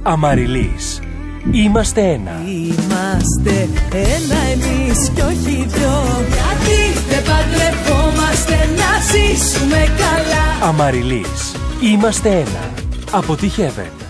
Αμαριλής. Είμαστε ένα. Είμαστε ένα εμείς κι όχι δυο. Γιατί δεν παντρευόμαστε να ζήσουμε καλά. Αμαριλής. Είμαστε ένα. Από τη Heaven.